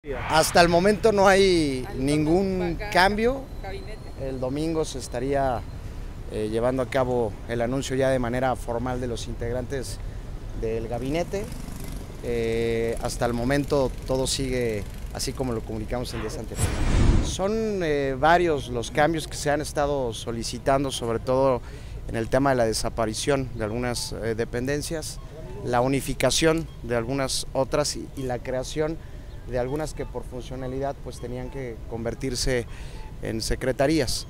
Hasta el momento no hay ningún cambio. El domingo se estaría llevando a cabo el anuncio ya de manera formal de los integrantes del gabinete. Hasta el momento todo sigue así como lo comunicamos el día anterior. Son varios los cambios que se han estado solicitando, sobre todo en el tema de la desaparición de algunas dependencias, la unificación de algunas otras y la creación de algunas que por funcionalidad pues tenían que convertirse en secretarías.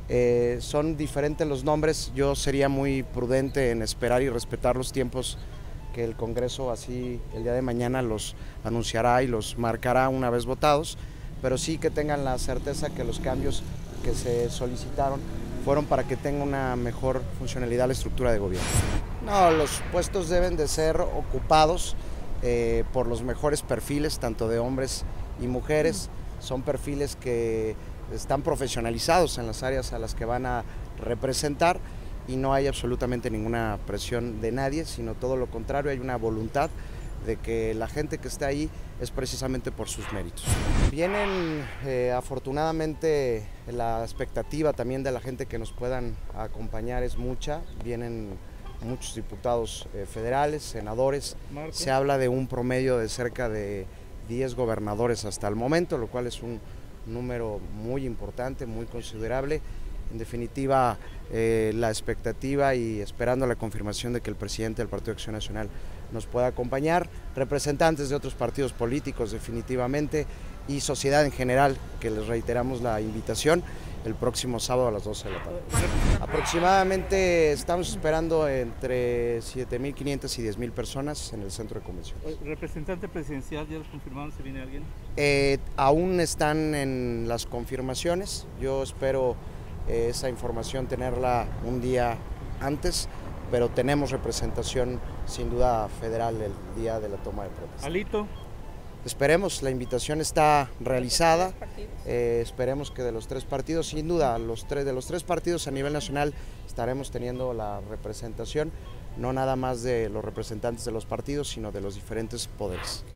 Son diferentes los nombres, yo sería muy prudente en esperar y respetar los tiempos que el Congreso así el día de mañana los anunciará y los marcará una vez votados, pero sí que tengan la certeza que los cambios que se solicitaron fueron para que tenga una mejor funcionalidad la estructura de gobierno. No, los puestos deben de ser ocupados por los mejores perfiles, tanto de hombres y mujeres. Son perfiles que están profesionalizados en las áreas a las que van a representar y no hay absolutamente ninguna presión de nadie, sino todo lo contrario, hay una voluntad de que la gente que está ahí es precisamente por sus méritos. Vienen afortunadamente la expectativa también de la gente que nos puedan acompañar es mucha, vienen muchos diputados federales, senadores, se habla de un promedio de cerca de 10 gobernadores hasta el momento, lo cual es un número muy importante, muy considerable. En definitiva, la expectativa y esperando la confirmación de que el presidente del Partido de Acción Nacional nos pueda acompañar, representantes de otros partidos políticos definitivamente y sociedad en general, que les reiteramos la invitación el próximo sábado a las 12 de la tarde. Aproximadamente estamos esperando entre 7.500 y 10.000 personas en el centro de convenciones. ¿Representante presidencial ya los confirmaron si viene alguien? Aún están en las confirmaciones, yo espero esa información tenerla un día antes, pero tenemos representación sin duda federal el día de la toma de protesta. ¿Alito? Esperemos, la invitación está realizada, esperemos que de los tres partidos, sin duda, de los tres partidos a nivel nacional estaremos teniendo la representación, no nada más de los representantes de los partidos, sino de los diferentes poderes.